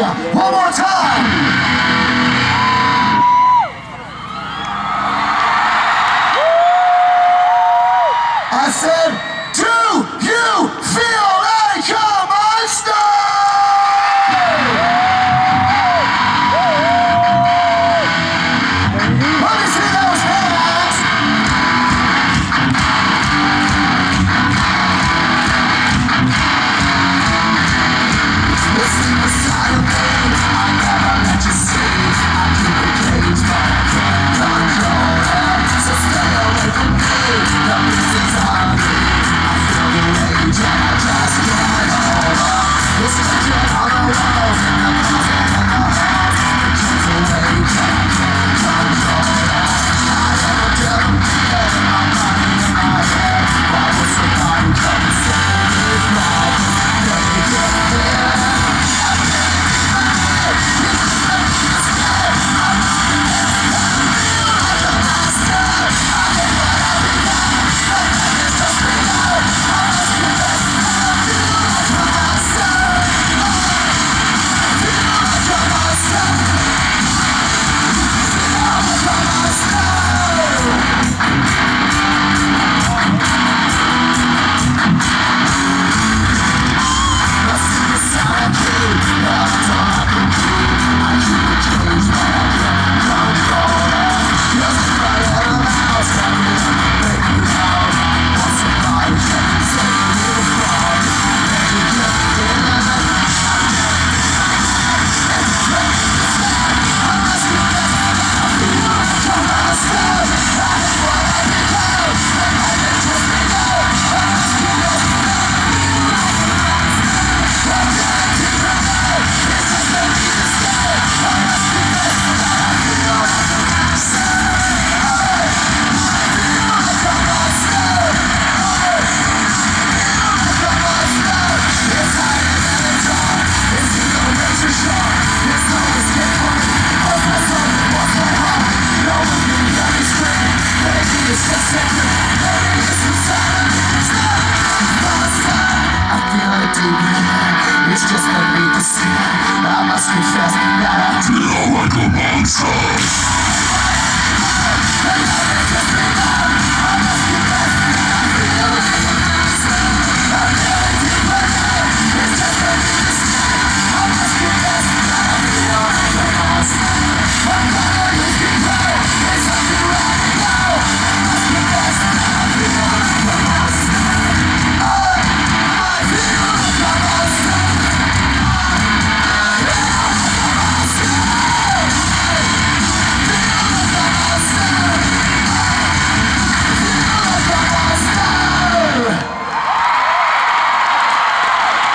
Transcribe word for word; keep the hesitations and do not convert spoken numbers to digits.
ya. One more time. I said, do you feel like a monster? Let me see those hands. Listen to silent pain, I never let you see. I keep the cage, but I can't control it. So stay away from me, the beast is hungry. I feel the rage and I just can't hold up. It's legit on the walls, in the closet and the halls. It keeps the rage and I can't control it. I never tell them fear in my body, in my head. Why would somebody come and save me from rage and fear? It's just beneath the skin. I must confess that I feel like a monster.